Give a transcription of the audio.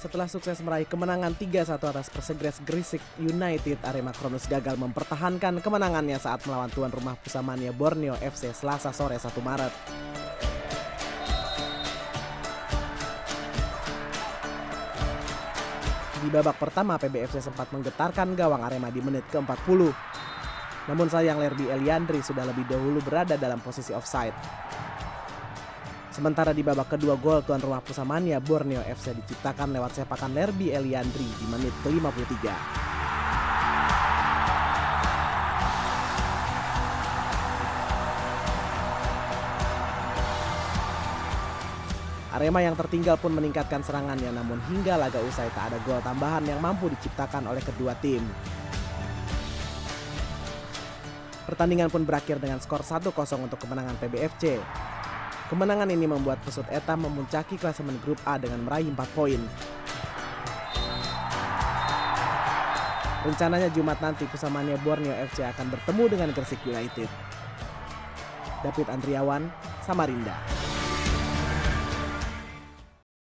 Setelah sukses meraih kemenangan 3-1 atas Persegres Gresik United, Arema Kronus gagal mempertahankan kemenangannya saat melawan tuan rumah Pusamania Borneo FC Selasa sore 1 Maret. Di babak pertama, PBFC sempat menggetarkan gawang Arema di menit ke-40. Namun sayang Lerby Eliandri sudah lebih dahulu berada dalam posisi offside. Sementara di babak kedua, gol tuan rumah Pusamania Borneo FC diciptakan lewat sepakan Lerby Eliandri di menit ke-53. Arema yang tertinggal pun meningkatkan serangannya, namun hingga laga usai tak ada gol tambahan yang mampu diciptakan oleh kedua tim. Pertandingan pun berakhir dengan skor 1-0 untuk kemenangan PBFC. Kemenangan ini membuat Pesut Etam memuncaki klasemen grup A dengan meraih 4 poin. Rencananya Jumat nanti Pusamania Borneo FC akan bertemu dengan Gresik United. David Andriawan, Samarinda.